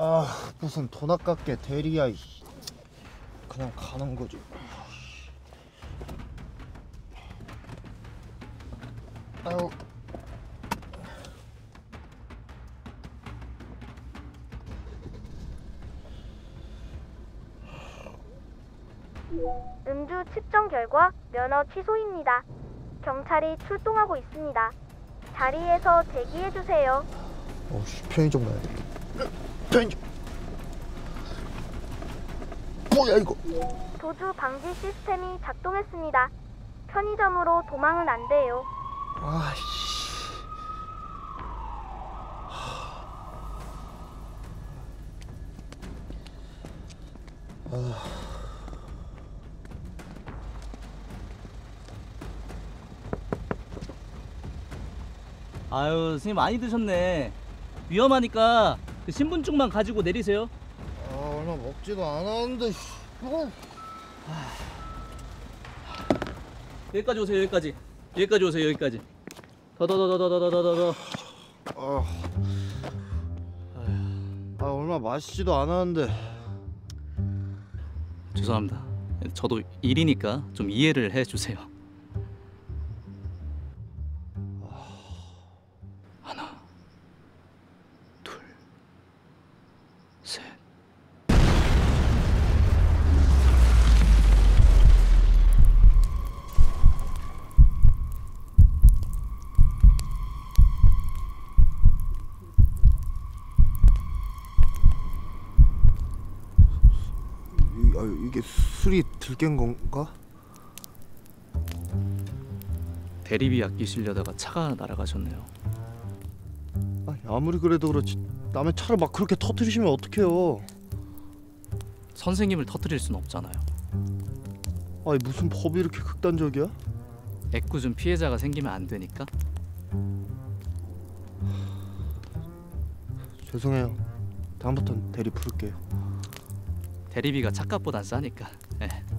무슨 돈 아깝게 대리야. 그냥 가는 거지. 아유. 음주 측정 결과 면허 취소입니다. 경찰이 출동하고 있습니다. 자리에서 대기해주세요. 편의점 가야 돼. 편의점. 뭐야 이거? 도주 방지 시스템이 작동했습니다. 편의점으로 도망은 안 돼요. 아유, 선생님 많이 드셨네. 위험하니까 그 신분증만 가지고 내리세요. 얼마 먹지도 않았는데. 여기까지 오세요. 여기까지 오세요. 여기까지. 더. 얼마 마시지도 않았는데. 죄송합니다. 저도 일이니까 좀 이해를 해주세요. 하나, 둘, 셋. 이게 술이 들깬 건가? 대리비 아끼시려다가 차가 날아가셨네요. 아무리 그래도 그렇지 남의 차를 막 그렇게 터뜨리시면 어떡해요? 선생님을 터뜨릴 순 없잖아요. 무슨 법이 이렇게 극단적이야? 애꿎은 피해자가 생기면 안 되니까. 죄송해요. 다음부턴 대리 부를게요. 대리비가 차값보단 싸니까. 예.